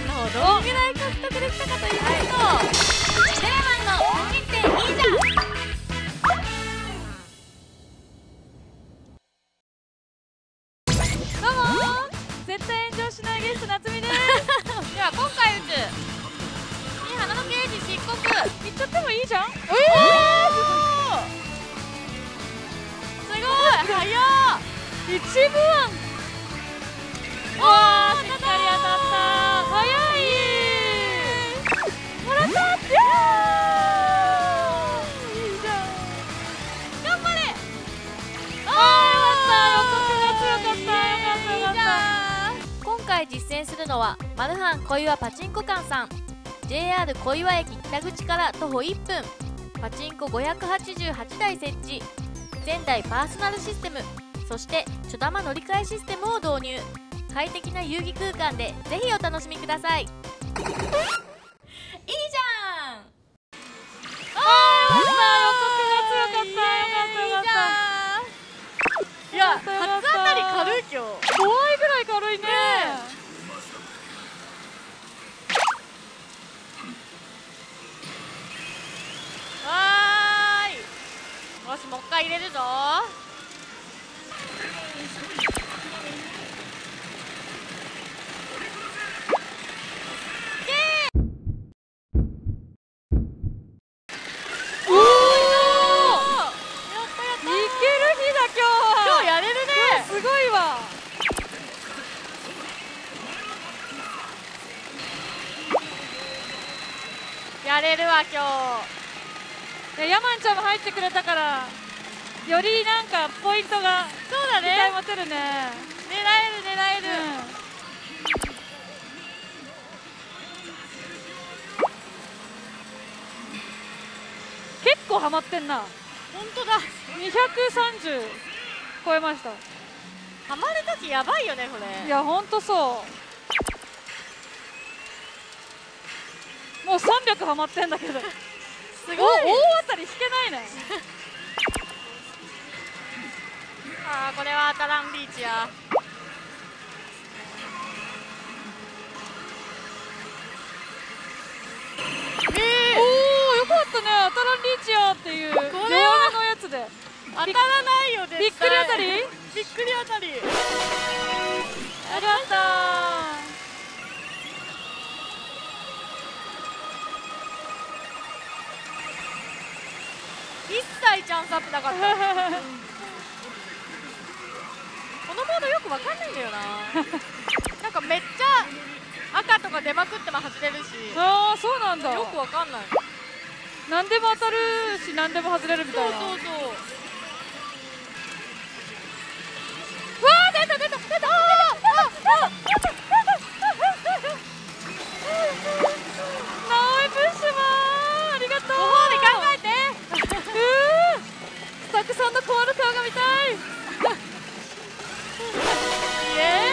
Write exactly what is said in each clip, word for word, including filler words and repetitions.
んの方どんぐらい獲得できたかと言いますと、テレマンの本気っていいじゃん。どうもー、絶対炎上しないゲスト夏美です。では今回打つ新花の刑事漆黒いっちゃってもいいじゃん。えー、すごい早っ。一部案、わー、しっかり当たった。早い。もらった。いやー、いいじゃん。頑張れ。あー、よかった。予告が強かった。よかったよかった。今回実践するのはマルハン小岩パチンコ館さん。 ジェイアール 小岩駅北口から徒歩いっぷん。パチンコごひゃくはちじゅうはちだい設置、前台パーソナルシステム、そして初玉乗り換えシステムを導入。快適な遊戯空間でぜひお楽しみください。いいじゃん。あー、よかった。予告が強かった。よかったよかった。いや、初当たり軽い。今日怖いぐらい軽いね。わーい、よし、もう一回入れるぞ。やれるわ今日。ヤマンちゃんも入ってくれたからよりなんかポイントが、そうだね、期待持てるね。狙える狙える、うん、結構ハマってんな。本当だ、にひゃくさんじゅう超えました。ハマるときやばいよねこれ。いやほんとそう。もうさんびゃくハマってんだけどすごい。大当たり引けないねあー、これは当たらんリーチや。えー、おー、よかったね。当たらんリーチやっていう弱めのやつで当たらないよ。びっくり当たり、びっくり当たり。ありがとう。一切チャンスアップなかったこのモードよくわかんないんだよななんかめっちゃ赤とか出まくっても外れるし。ああ、そうなんだ。よくわかんない。何でも当たるし何でも外れるみたいな。そうそうそう。うわー、出た出た出た。あーあーあーナオエプッシュマン、ありがとう。ご褒美考えてスタッフさんの困る顔が見たいイエ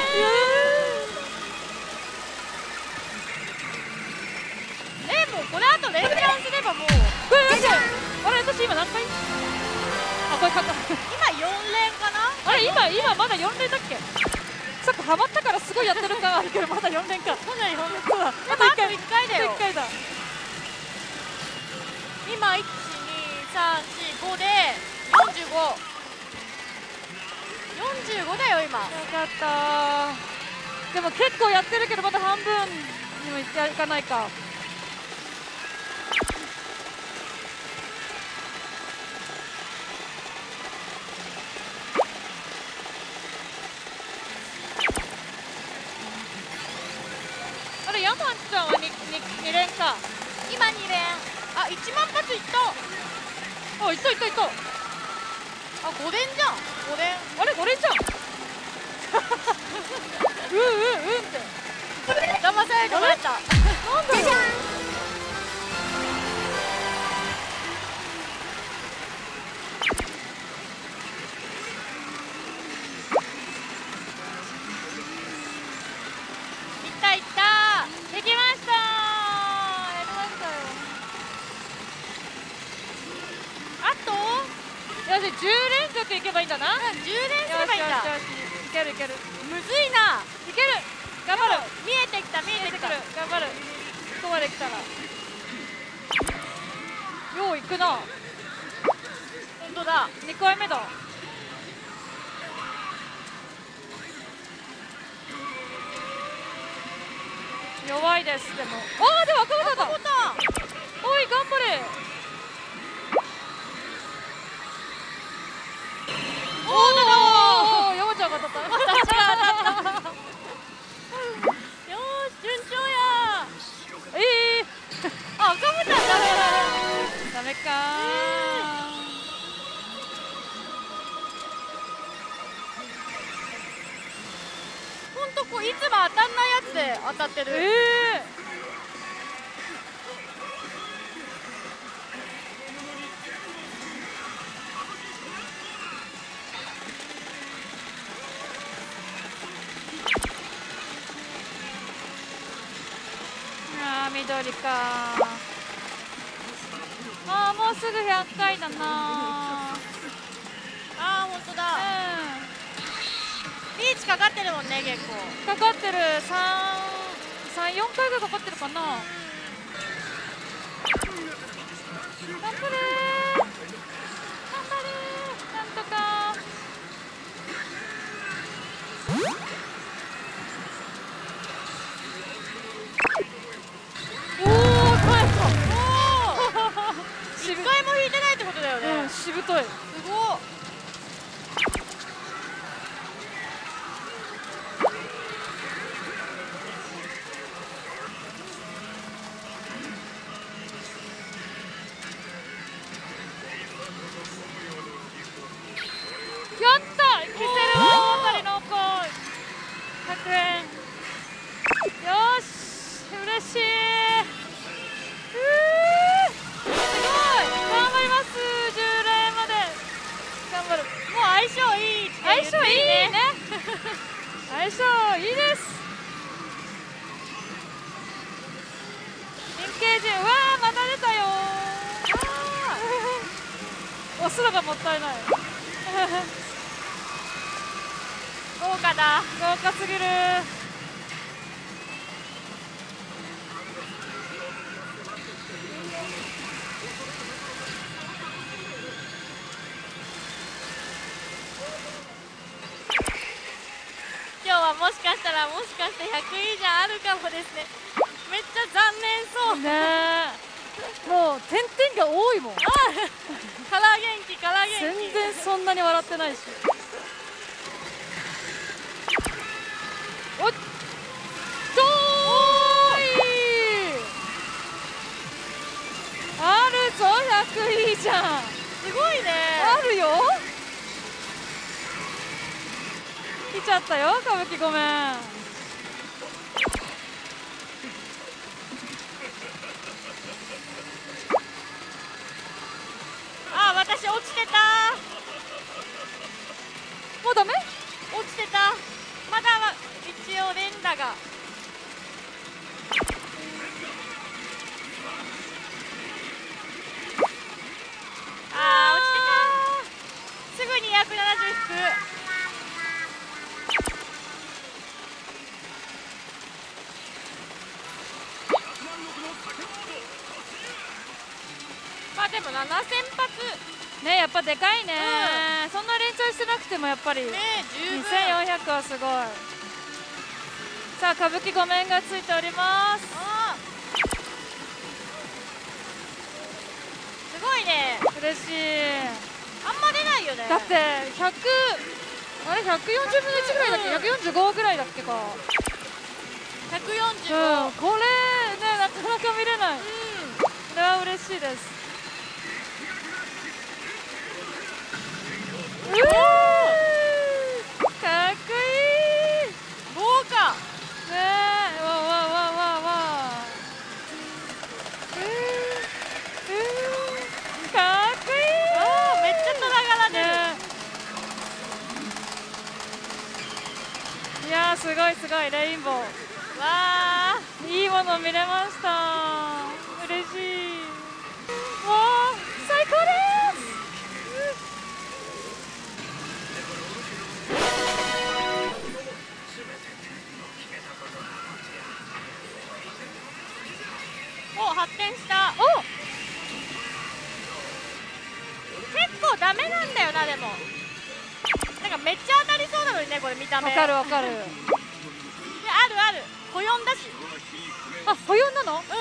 ーイ。え、もうこれあと連チャンすればもう。あれ、私今何回、あ、これかか今よん連かな。あれ、今今まだよん連だっけ。さっきハマったからすごいやってる感あるけどまだよん連か。まだよん連。そうだ、まだいっかいいっかいだよ。いっかいだ。今いちにさんしごでよんじゅうご、よんじゅうごだよ今。よかった。でも結構やってるけどまだ半分にもいかないか。あれ、ヤマンちゃんは に, に, に連か。今に連。あ、いちまん発いった。あ、いったいったいった。あ、ご連じゃん。ご連。あれ、ご連じゃんうんうんうんって騙されてもらった。なんだろう。いったいった。できました。やりましたよ。あとよし、じゅう連続いけばいいんだな。うん、じゅう連すればいいんだ。よしよしよし、いけるいける。むずいな。いける。頑張る。見えてきた見えてきた。頑たら。よういくな。 本当だ。 にかいめだ。弱いです。でもああ、でも赤ボタンだ。 ボタン。 おい頑張れ。 おお、出た。 おお、山ちゃんが当たった。 私が当たった。よーし、順調や。 ええー、あ、赤ボタンダメだ。 ダメかー。 ほんとこういつも当たんないやつで当たってる。 ええー。あー、緑かー。あー、もうすぐひゃっかいだなー。 あー、ほんとだ。 うん、 リーチかかってるもんね、結構かかってる。さん、よんかいぐらいかかってるかな。頑張れー、頑張れー、なんとか。おお、耐えた。 一回も引いてないってことだよね。 うん、しぶとい。 すごっ。 やった、キセルは大当たりの子ひゃくえん。よし、嬉しい。うー、すごい、頑張ります。じゅうれんまで頑張る。 もう相性いい。 相性いいね。相性いいです。神経人、うわー、また出たよー。押すのがもったいない。 豪華だ。 豪華すぎる。 今日はもしかしたらもしかしてひゃくいじゃあるかもですね。めっちゃ残念そうねえ、もう点々が多いもん。 から元気から元気。 全然そんなに笑ってないし。おっとーい、あるぞ、ひゃくいいじゃん。 すごいね。 あるよ。来ちゃったよ、歌舞伎。ごめん。 あ、私落ちてた。 もうダメ？ 落ちてた。まだは一応連打が。あー、落ちてた。すぐにひゃくななじゅう引く。まあでもななせん発ね、やっぱでかいね、うん、そんな連チャンしてなくてもやっぱりね、十分にせんよんひゃくはすごい。さあ、歌舞伎ご面がついております。 あすごいね。 嬉しい。 あんま出ないよね。 だってひゃく、あれひゃくよんじゅうぶんのいちぐらいだっけ、うん、ひゃくよんじゅうごぐらいだっけか。 ひゃくよんじゅうご、 うん、これね、なかなか見れない。うん、これは嬉しいです。うー、かっこいい。 豪華ねえ、わわわわわ。うー、うー、かっこいい。 あー、めっちゃトラ柄出る、ね、 いやー、すごいすごい、レインボー。わー、いいもの見れました。嬉しい。わー、最高です。お発見した。 お、 結構ダメなんだよな。でもなんかめっちゃ当たりそうなのにね、これ見た目。 わかるわかる。 いや、あるある、保四だし。 あ、保四なの？ うん。ボ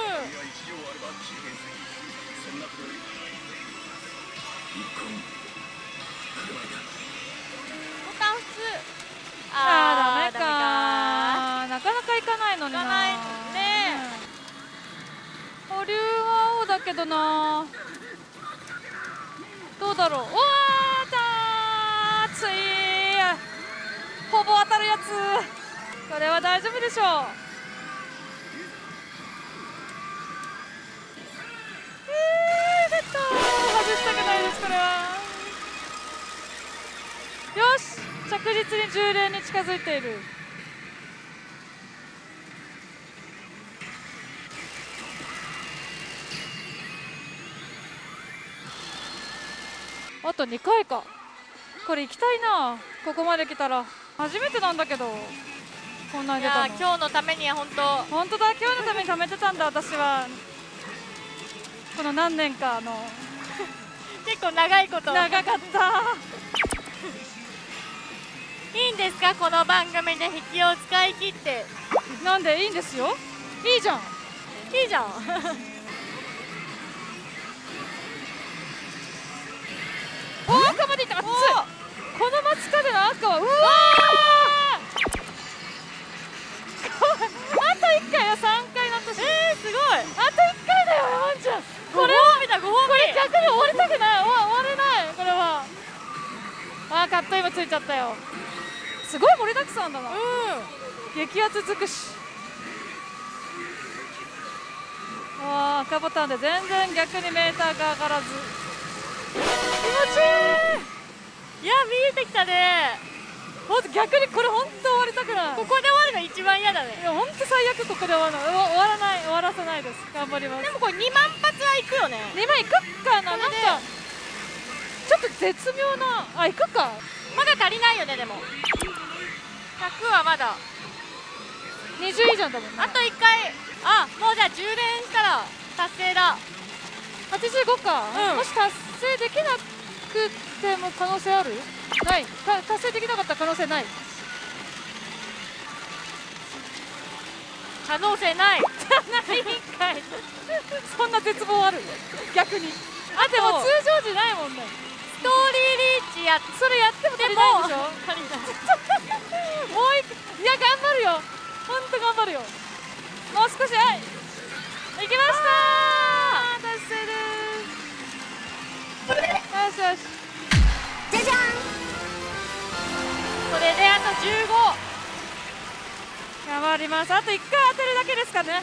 タン普通。 あー、ダメか。なかなかいかないのにな。 いかないね。 保留は青だけどな。どうだろう。おー、たー、ついほぼ当たるやつ。これは大丈夫でしょう。えー、出たー。外したくないです、これは。よし、着実にじゅう連に近づいている。あとにかいか。これ行きたいな。ここまで来たら初めてなんだけど、こんなに出たの。 いや、今日のためには本当。 本当だ、今日のために貯めてたんだ、私は。この何年かの結構長いこと。 長かったいいんですか、この番組で引きを使い切って。 なんでいいんですよ。いいじゃん、 いいじゃんおー、赤までいった。熱い。この松風の赤は、うわーあといっかいよ、さんかいの年。 えー、すごい。 あといっかいだよ、ワンちゃん。 これは見た、ご褒美。 これ逆に終わりたくない。終わ終われない、これは。あー、カット今ついちゃったよ。すごい盛りだくさんだな。 うん。 激アツ尽くし。あー、赤ボタンで全然逆にメーターが上がらず。気持ちいい。 いや、見えてきたね。 ほんと逆にこれ本当終わりたくない。 ここで終わるの一番嫌だね。 いや本当最悪、ここで終わるの。終わらない、終わらせないです。頑張ります。 でもこれにまん発はいくよね。 にまんいくかな。なんかちょっと絶妙な。あ、いくか。 まだ足りないよね。でもひゃくはまだにじゅう以上だもんね。 あといっかい。あ、もうじゃあじゅう連したら達成だ。 はちじゅうごか、 うん、 もし達成できなくても可能性ある？ない。達成できなかった可能性ない。 可能性ない。 ないんかいそんな絶望ある？逆に。あ、でも通常時ないもんね。 ストーリーリーチやそれやっても足りないでしょ。 足りない。 もういく。いや、頑張るよ。ほんと頑張るよ。もう少し。はい、行きましたー。達成です。よしよし。 じゃじゃん。これであとじゅうご。 頑張ります。あといっかい当てるだけですかね。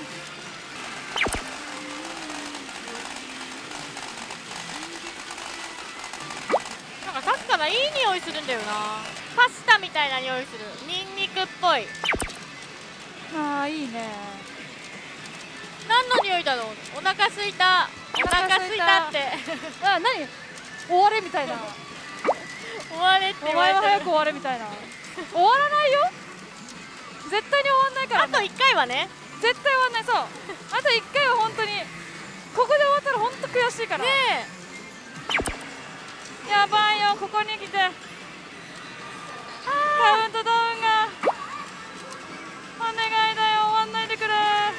なんか確かないい匂いするんだよな。パスタみたいな匂いする。ニンニクっぽい。 ああ、いいね。 何の匂いだろう。お腹すいた。お腹すいたって。 あ、何？終われみたいな。 終われってお言われてる。 前は早く終われみたいな。終わらないよ。絶対に終わんないから、ね。 あといっかいはね。 絶対終わんない。そう。あといっかいは本当にここで終わったら本当悔しいから。 ねえ。やばいよ、ここに来て。カウントダウンが。お願いだよ、終わんないでくれ。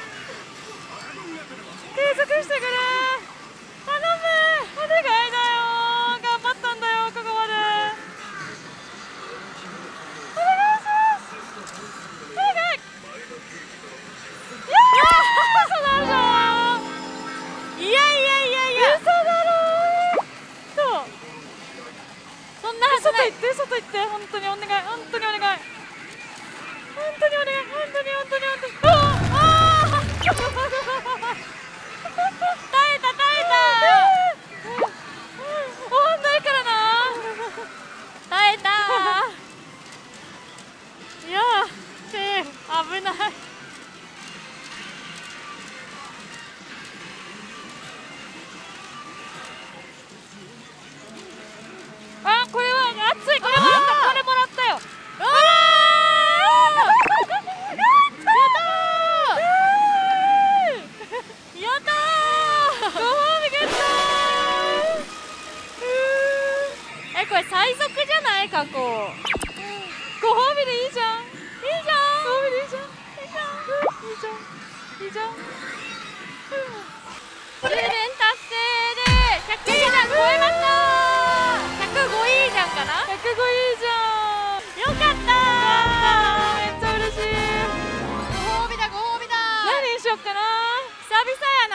継続してくれ。頼む。お願いだよ。頑張ったんだよ、ここまで。お願いします。お願い。いやー、嘘だろ。 いやいやいやいや。 嘘だろ。そう。 そんなはずない。 外行って、外行って、本当にお願い、本当にお願い。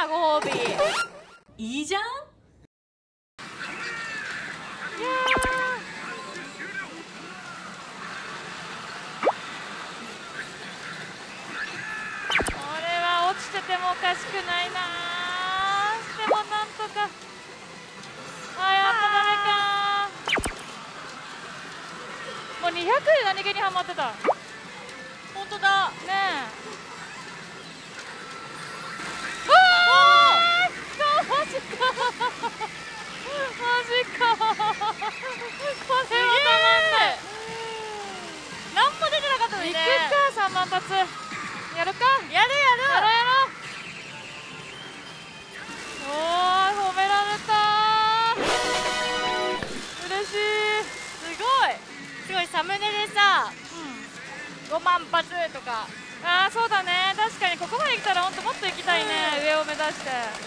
なご褒美。 いいじゃん。 いやこれは落ちててもおかしくないな。でもなんとか。あ、やっぱダメか。もうにひゃくで何気にハマってた。 本当だねえ。ああマジかマジかこれはたまんない。 何も出てなかったのに行ね。 くかさんまん発やるか。 やるやる。 やろうやろう。おー褒められた。嬉しい。 すごいすごい。サムネでさ、ごまん発とか。 ああそうだね。確かにここまで来たらほんともっと行きたいね、 うん、 上を目指して。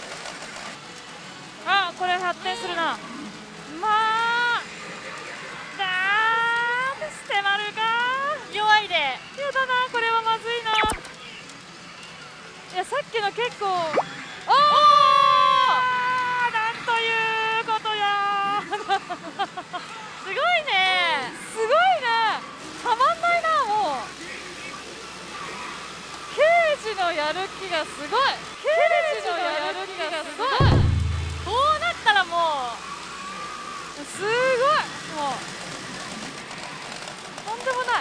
あ、これ発展するな。まあだー捨てまるか。 弱いで。 やだな、これはまずいな。いやさっきの結構、おおなんということやすごいね。 すごいね。たまんないな。もう刑事のやる気がすごい。刑事のやる気がすごい。 こうなったらもすごい。もうとんでもない。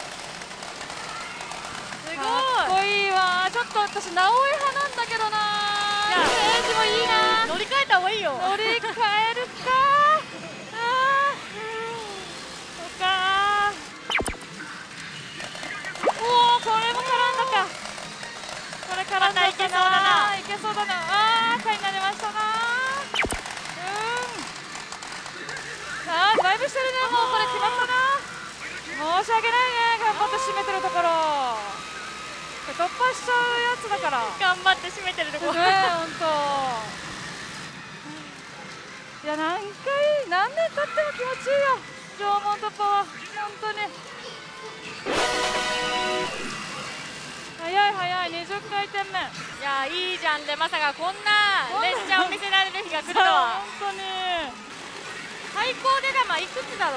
うすごい。 かっこいいわ。ちょっと私直江派なんだけどな。 いや刑事もいいな。 乗り換えた方がいいよ。 乗り換えるか。あーそっかー。おおこれも絡んだか。これ絡んだかな。 またいけそうだな。 いけそうだな。あー赤になりましたな。うんあーだいぶしてるね。もうこれ決まったな。申し訳ないね。頑張って締めてるところ。これ突破しちゃうやつだから。 頑張って締めてるとこ。 ねえほんと。いや何回何年経っても気持ちいいよ縄文突破は。本当に早い早い。にじゅっかいてんめ。 いやいいじゃん。でまさかこんな列車を見せられる日が来るとは。 本当に最高で玉いくつだろう。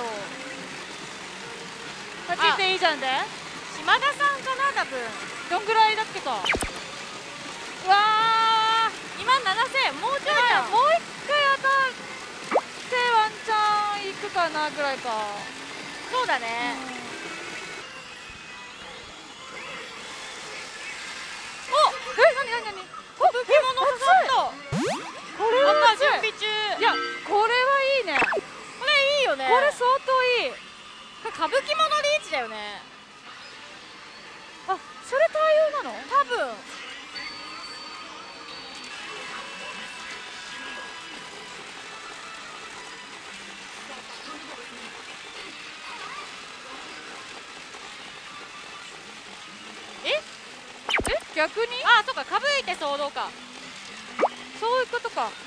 はちっていいじゃんで。 島田さんかな多分。 どんぐらいだっけか。うわー今ななせん。もうちょいだ。 もう一回当たってワンチャンいくかなぐらいか。 そうだね。 おえなになになに。 お武器物刺さった。 これはまた熱い。 準備中。 いやこれはいいね。 これいいよね。 これ相当いい。 これ歌舞伎物リーチだよね。 あそれ対応なの。 多分。ええ逆に。 あそうか。かぶいて騒動か。 そういうことか。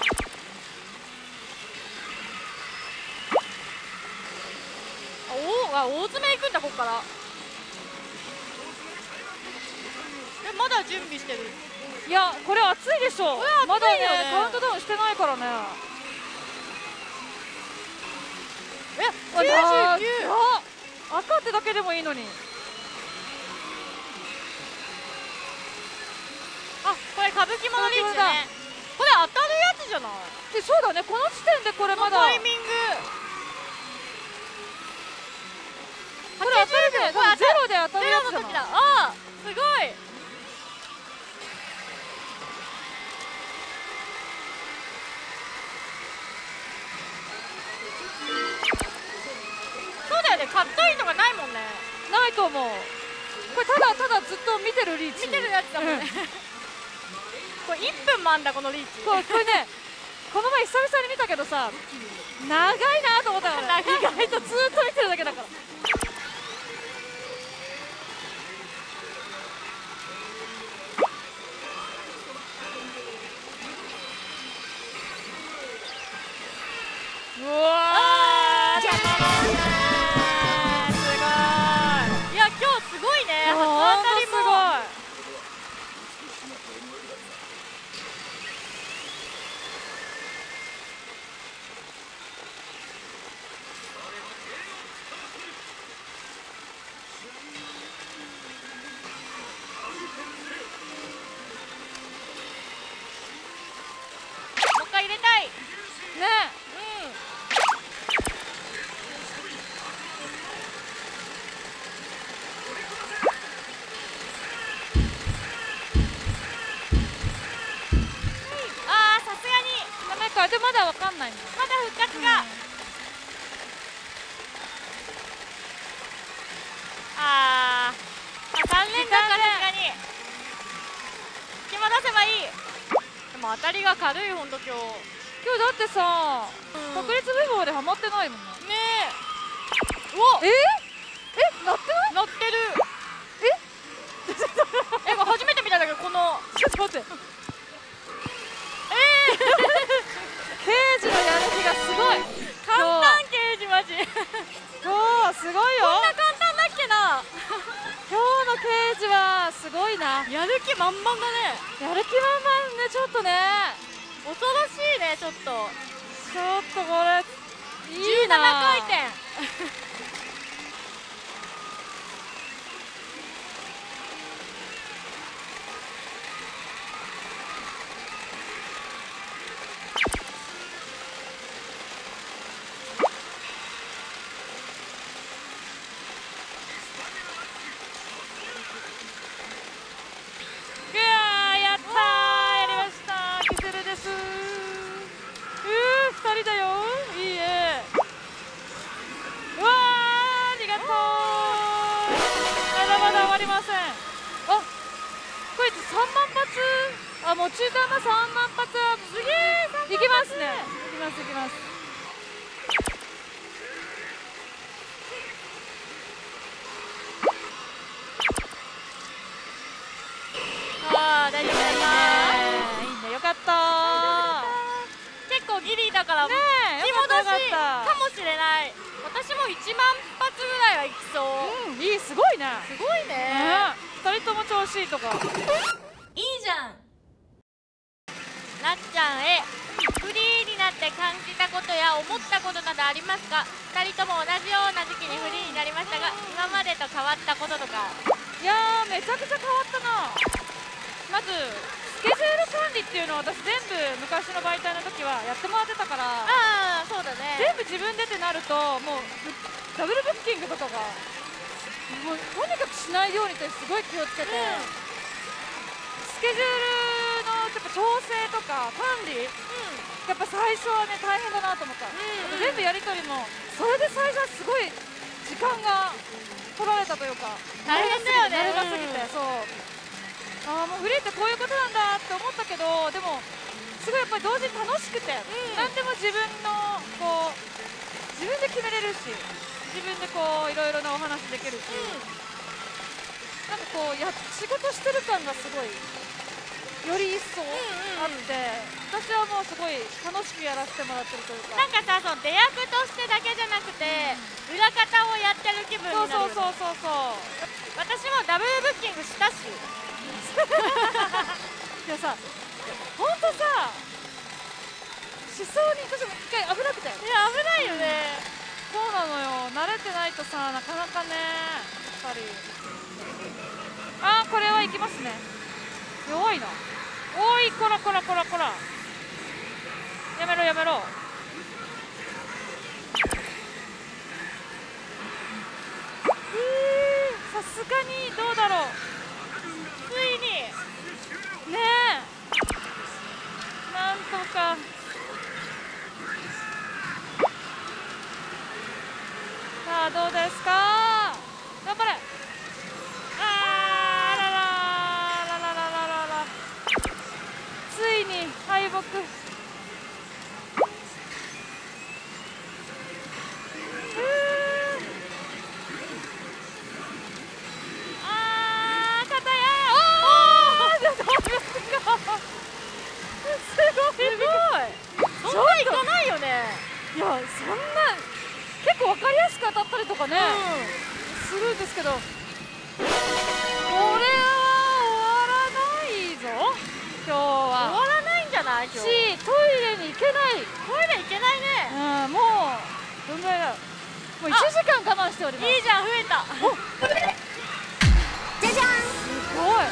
あおあ大詰め行くんだこっから。えまだ準備してる。 いやこれ熱いでしょ。 これ熱いよね。 まだねカウントダウンしてないからね。 えきゅうじゅうきゅう。 あ赤ってだけでもいいのに。 あこれ歌舞伎物リーチだね。これ当たるやつじゃない。 でそうだね。この時点でこれまだこのタイミング。 これ当たるで。 これゼロで当たるゼやつだな。 ロの時だ。ああすごい。そうだよね。カットインとかないもんね。 ないと思う。これただただずっと見てるリーチ。 見てるやつだもんね。これいっぷんもあんだこのリーチ。 これこれねこの前久々に見たけどさ長いなと思ったからね。意外とずっと見てるだけだから。うわーたまらんねー。すごい。 いや今日すごいね。初ほんと当たりも。 すごい。 でもまだわかんないの。 まだ復活が、あー、さん連続はさすがに引き戻せばいい。でも当たりが軽い、ほんと今日。 今日だってさ、 うん確率部法でハマってないもんね。 ねえ、うわええ、なってない？ 乗ってる。ええ、これ初めて見たんだけど、このちょっと待って。 え刑事のやる気がすごい。 ー、簡単刑事マジ今日はすごいよ。 こんな簡単だっけな。 今日の刑事はすごいな。 やる気満々だね。 やる気満々ね、ちょっとね。 恐ろしいね、ちょっと。 ちょっとこれいいな。 じゅうななかいてんいやー、やったー、やりました。キセルです。うー、ふたりだよ。いいえ。うわー、ありがとう。まだまだ終わりません。あ、こいつさんまん発。あ、もう中間のさんまん発。すげー、いきますね。いきますいきます。 あー、大丈夫だった。 いいね、よかったー。 結構ギリだから、 ねえ、 引きよかった戻しよかったかもしれない。私もいちまん発ぐらいはいきそう。 うん、いい、すごいね。 すごいね。 ね、二人とも調子いいとか。 いいじゃん。 なっちゃんへ、フリーになって感じたことや思ったことなどありますか？ふたりとも同じような時期にフリーになりましたが、今までと変わったこととか。 いやー、めちゃくちゃ変わったな。まずスケジュール管理っていうのを私全部昔の媒体の時はやってもらってたから、 ああ、そうだね。 全部自分でってなるともうぶダブルブッキングとかがもうとにかくしないようにってすごい気をつけて、 うんスケジュールのやっぱ調整とか管理、やっぱ最初はね大変だなと思った、 うんうん全部やり取りもそれで最初はすごい時間が取られたというか、 大変だよね。 慣れがすぎて、そう、ああもうフリーってこういうことなんだって思ったけど、でもすごいやっぱり同時に楽しくて、何でも自分のこう自分で決めれるし、自分でこういろいろなお話できるし、なんかこうや仕事してる感がすごいより一層あって、私はもうすごい楽しくやらせてもらってるというか、 なんかさ、その出役としてだけじゃなくて、裏方をやってる気分になるよね。 そうそうそうそうそう私もダブルブッキングしたし。 でもさ、ほんとさ、しそうに私も一回危なくて、 いや、危ないよね。 そうなのよ、慣れてないとさ、なかなかね、やっぱり。あー、これはいきますね。弱いな。おい、こらこらこらこら。やめろやめろ。えー、さすがにどうだろう。 ついに。 ねえ。なんとか。さあ、どうですか。頑張れ。あーらららららららら。ついに敗北。あー、片や。おー、すごい。 すごい。そんないかないよね。 いや、そんな結構わかりやすく当たったりとかね、するんですけど、これは終わらないぞ今日は。 終わらないんじゃない？今し、 日。 トイレに行けない。 トイレ行けないね。 うん、もうどんぐらいだろう。もういちじかん我慢しております。 いいじゃん、増えた。 じゃじゃん。すごい。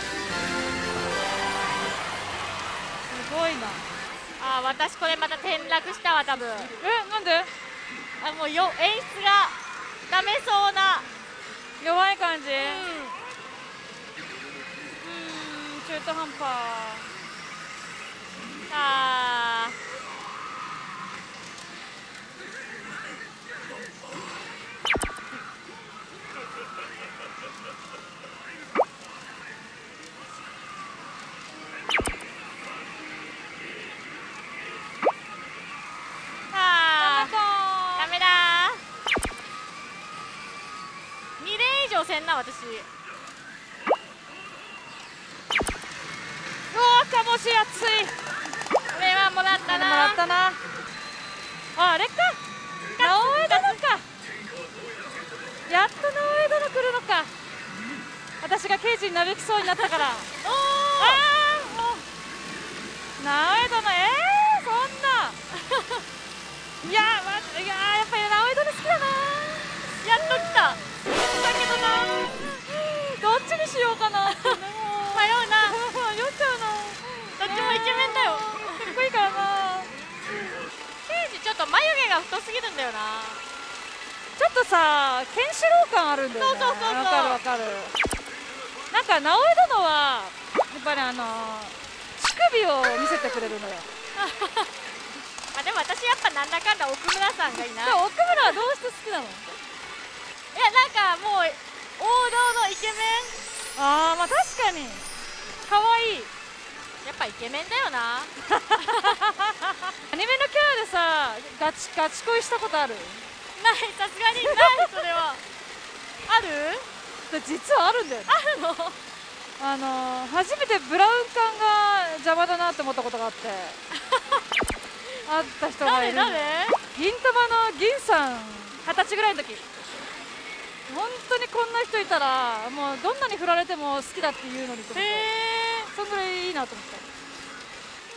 すごいな。 あー、私これまた転落したわ、多分。 え、なんで？ あ、もうよ、演出がダメそうな。 弱い感じ。ううーん、中途半端。 ん。あ私。うわー、かもし熱い。 これはもらったな。 もらったな。あ、あれか。直江殿か。やっと直江殿来るのか。私が刑事になびきそうになったから。おお。ああ、もう。直江殿、ええー、そんな。いや、ま、いや、やっぱり直江殿好きだな。 やっと来た。だけどな。 どっちにしようかな。迷うな。迷っちゃうな。 どっちもイケメンだよ。 かっこいいからな。 刑事ちょっと眉毛が太すぎるんだよな。 ちょっとさ、ケンシロウ感あるんだよね。 そうそうそうそう。 わかるわかる。なんか直江殿はやっぱりあの乳首を見せてくれるのよ。 あ、でも私やっぱなんだかんだ奥村さんがいいな。 でも奥村はどうして好きなの？ いや、なんかもう王道のイケメン。 ああ、まあ確かに可愛い。 やっぱイケメンだよな。 アニメのキャラでさ、ガチガチ恋したことある？ ない、さすがにないそれは。ある？ 実はあるんだよね。 あるの？ あの初めてブラウン管が邪魔だなって思ったことがあって。あった人がいる。 誰誰？ 銀玉の銀さん、二十歳ぐらいの時。本当にこんな人いたらもうどんなに振られても好きだって言うのにと思って。へえ。そんぐらいいいなと思った。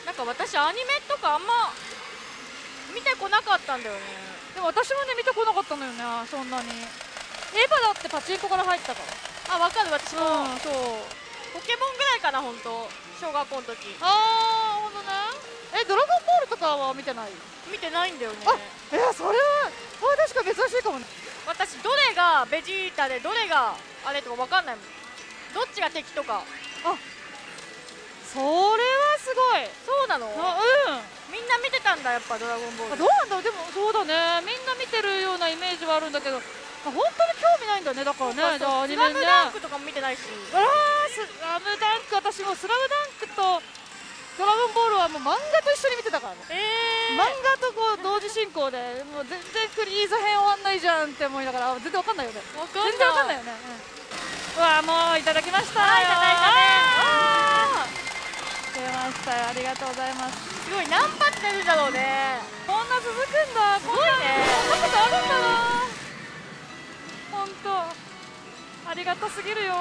なんか私アニメとかあんま見てこなかったんだよね。 でも私もね見てこなかったのよね、そんなに。エヴァだってパチンコから入ったから。 あ、わかる。私も、 うん、そう。 ポケモンぐらいかな、本当。小学校の時。 ああ、ほんとね。え、ドラゴンボールとかは見てない？ 見てないんだよね。 あ、いや、それはあ、確か珍しいかもね。 私どれがベジータでどれがあれとかわかんないもん。どっちが敵とか。 あ、それはすごい。 そうなの？ あ、うん。 みんな見てたんだ、やっぱドラゴンボール。 どうなんだろう。でもそうだね、みんな見てるようなイメージはあるんだけど、本当に興味ないんだね。だからね、じゃあアニメね。 スラムダンクとかも見てないし。 あらー、スラムダンク、私もスラムダンクとドラゴンボールはもう漫画と一緒に見てたからね。えー、漫画とこう同時進行で、もう全然クリーズ編終わんないじゃんって思いながら、全然わかんないよね。全然わかんないよね。うん、うわ、もういただきましたよ。 はい、いただいたね。 出ましたよ、ありがとうございます。 すごい、何発出るんだろうね。 こんな続くんだ。 すごいね。 こんなことあるんだな。本当ありがたすぎるよ。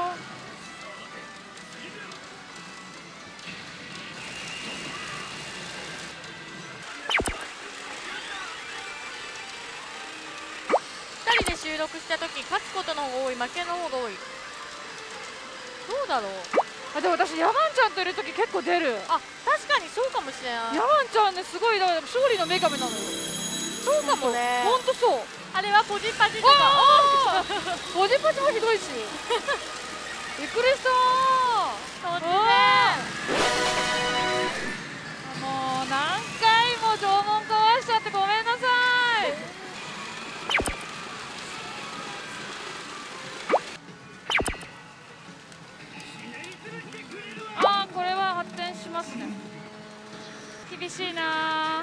ふたりで収録した時、勝つことの方が多い、負けの方が多い。どうだろう。 あ、でも私ヤマンちゃんといる時結構出る。 あ、確かにそうかもしれない。 ヤマンちゃんね、すごいだから勝利の女神なのよ。 そうかもね。 ほんとそう。 あれはポジパジとか。 ポジパジもひどいし。びっくりした。 突然。 もう何回も縄文壊しちゃってごめんなさい。あー、これは発展しますね。厳しいな。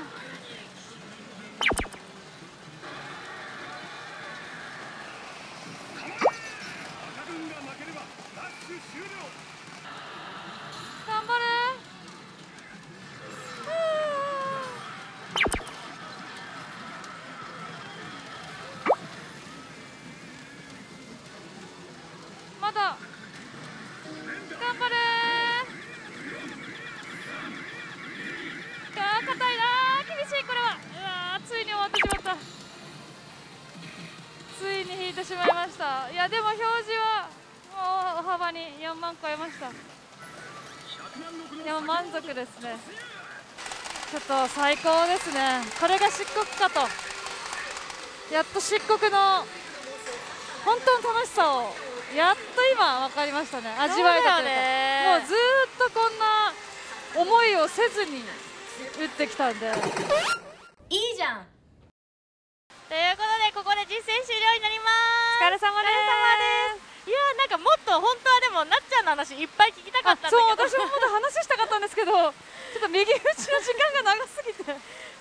頑張れ。まだ頑張れ。あー、硬いな。厳しい。これはうわー、ついに終わってしまった。ついに引いてしまいました。いや、でも表示はもう大幅によんまん超えました。でも満足ですね。ちょっと最高ですね。これが漆黒かと。やっと漆黒の本当の楽しさをやっと今分かりましたね。味わえたというか、もうずーっとこんな思いをせずに打ってきたんで。 いいじゃん。 ということで、ここで実践終了になります。 お疲れ様です。 いやー、なんかもっと本当はでもなっちゃんの話いっぱい聞きたかったんだけど。 そう、私もまだ話したかったんですけど、ちょっと右打ちの時間が長すぎて。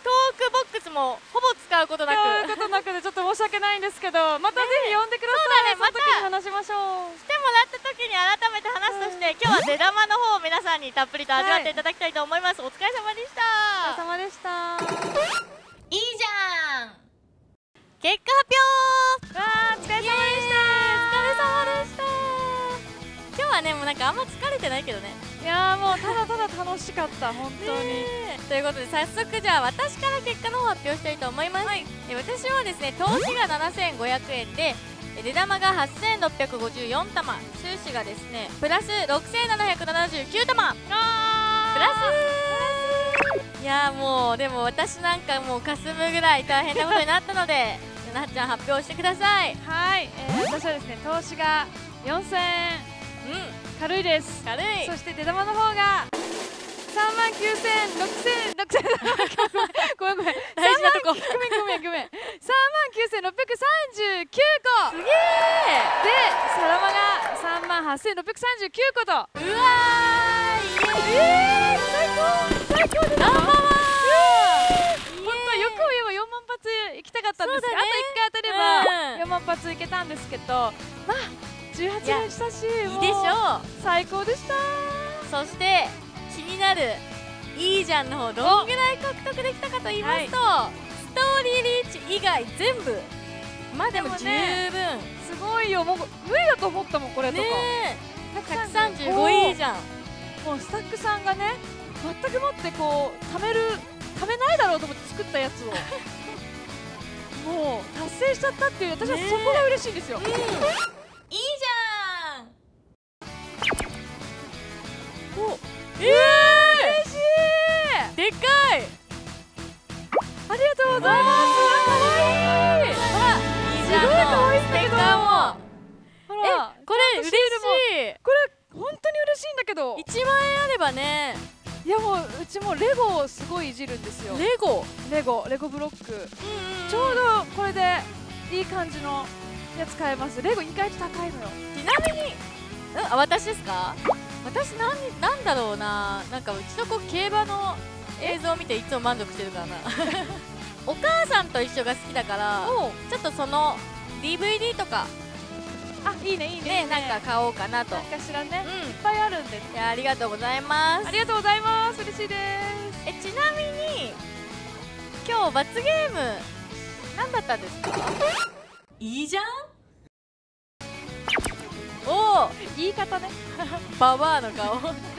トークボックスもほぼ使うことなくということなくでちょっと申し訳ないんですけど、またぜひ呼んでください。 そうだね、またその時に話しましょう。 来てもらった時に改めて話すとして、今日は出玉の方を皆さんにたっぷりと味わっていただきたいと思います。お疲れ様でしお疲た。 れ様でした。 いいじゃん。 結果発表。 わー、お疲れ様でした。 お疲れ様でした。今日はね、もうなんかあんま疲れてないけどね。 いやー、もうただただ楽しかった、本当に。 ねということで早速じゃあ私から結果の方発表したいと思います、はい、え私はですね投資がななせんごひゃくえんでえ出玉がはっせんろっぴゃくごじゅうよん玉、収支がですねプラスろくせんななひゃくななじゅうきゅう玉、プラスいやーもうでも私なんかもうかすむぐらい大変なことになったのでなっちゃん発表してください。 はい、えー、私はですね投資がよんせんえん、 うん軽いです。 軽い。 そして出玉の方がさんまんきゅうせんろくせんろくせんごめんごめん大事なとこごめんごめんごめんさんまんきゅうせんろっぴゃくさんじゅうきゅうこすげでサラマがさんまんはっせんろっぴゃくさんじゅうきゅうこと。 ーうわーイエーイ、 えー、最高最高でナンバーワン本当よく言えばよんまん発行きたかったんですけど、 そうだねあといっかい当たればうんよんまん発いけたんですけど、まあじゅうはちねんしたし、 いいもうでしょう。 最高でした。 そして気になるいいじゃんの方どんぐらい獲得できたかと言いますと、はい、ストーリーリーチ以外全部まあでも十分、ね、 すごいよ、もう無理だと思ったもんこれとかね。ひゃくさんじゅうごいいじゃん。 もうスタッフさんがね全くもってこう貯める貯めないだろうと思って作ったやつをもう達成しちゃったっていう、私はそこが嬉しいんですよ、 いいじゃん。 おえー、 嬉しい、 でかい。 ありがとうございます。かわいい。 ほらいいじゃんすごい可愛いんだけどステッカーもほらえこれ嬉しい。 これ本当に嬉しいんだけど、 いちまんえんあればね。 いやもううちもレゴをすごいいじるんですよ。 レゴレゴレゴブロック、 うんうんうん、 ちょうどこれでいい感じのやつ買えます。レゴ意外と高いのよ。 ちなみにんあ私ですか。私なんなんだろうな、なんかうちの子競馬の映像を見ていつも満足してるからなお母さんと一緒が好きだからちょっとその ディーブイディー とかあ、いいねいいね、 ねなんか買おうかなと。 なんかしらね、 うんいっぱいあるんで、 いやありがとうございます。 ありがとうございます。嬉しいです。 えちなみに今日罰ゲーム何だったんですか。 いいじゃん。 おお言い方ねババアの顔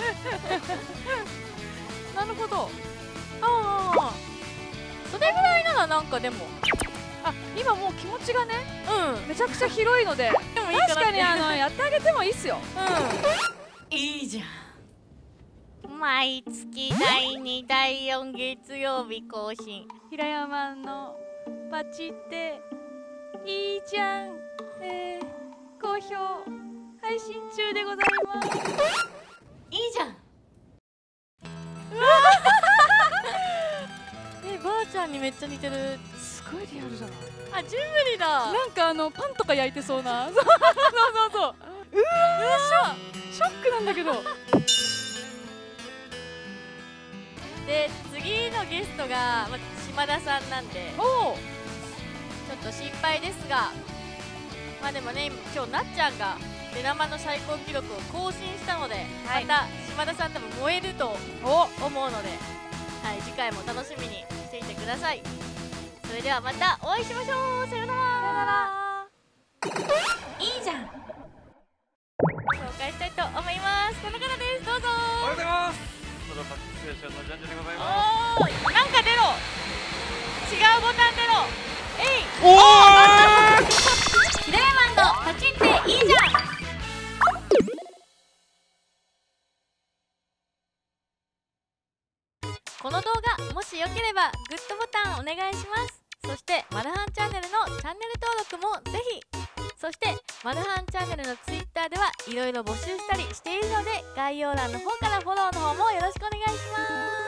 なるほど。 ああそれぐらいならなんかでもあ、今もう気持ちがねうんめちゃくちゃ広いのででもいいかなって確かにあのやってあげてもいいっすよ。 いいじゃん。 毎月だいにだいよん月曜日更新平山のパチっていいじゃん、えー、好評配信中でございます。 いいじゃん。 えばあちゃんにめっちゃ似てる。 すごいリアルじゃない。 あジュブリだ。 なんかあのパンとか焼いてそうなそうそうそうそううわーショックなんだけどで次のゲストが、ま、島田さんなんでおおちょっと心配ですがまあでもね今日なっちゃんが出玉の最高記録を更新したので、はい、また島田さんでも燃えると思うので、はい、次回も楽しみにしていてください。それではまたお会いしましょう。さようなら。 いいじゃん。 紹介したいと思います。この方です。どうぞ。 おはようございます。プロパックステーションのジャンジャでございまおーなんか出ろ。違うボタン出ろ。えい。 す。おー平山のパチっていいじゃん。 この動画もしよければグッドボタンお願いします。そしてマルハンチャンネルのチャンネル登録もぜひ。そしてマルハンチャンネルのツイッターではいろいろ募集したりしているので概要欄の方からフォローの方もよろしくお願いします。